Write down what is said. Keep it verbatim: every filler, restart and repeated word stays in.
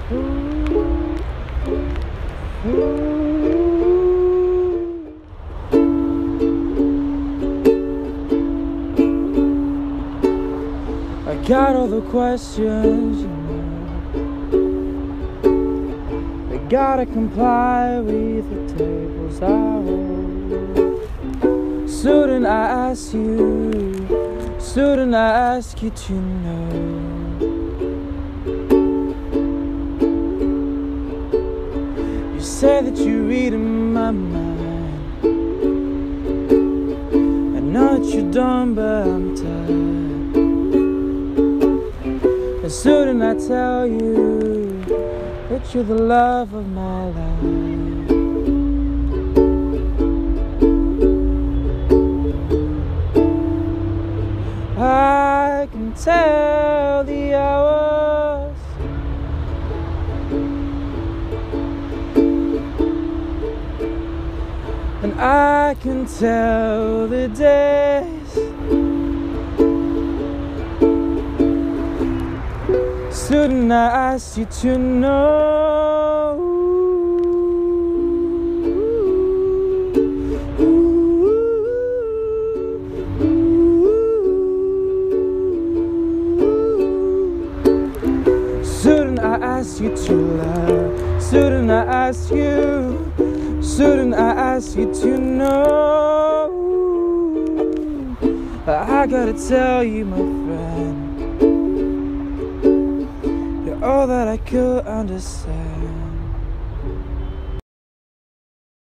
I got all the questions, you know. I gotta comply with the tables I hold. Shouldn't I ask you? Shouldn't I ask you to know? You say that you read in my mind. I know that you're done, but I'm tired. And shouldn't I tell you that you're the love of my life? I can tell the hours, and I can tell the days. Shouldn't I ask you to know? Shouldn't I ask you to love? Shouldn't I ask you? Shouldn't I ask you to know? I gotta tell you, my friend, all that I could understand.